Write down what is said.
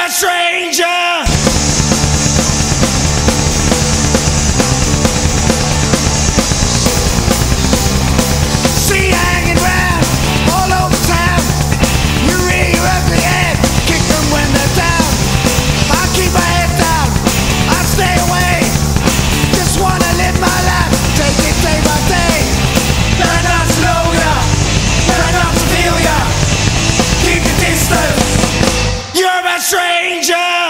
a stranger. See you hanging round all over town. You really rub the head, kick them when they're down. I keep my head down, I stay away. Just wanna live my life, take it day by day. Learn not to know ya, learn not to feel ya. Keep your distance, you're a stranger.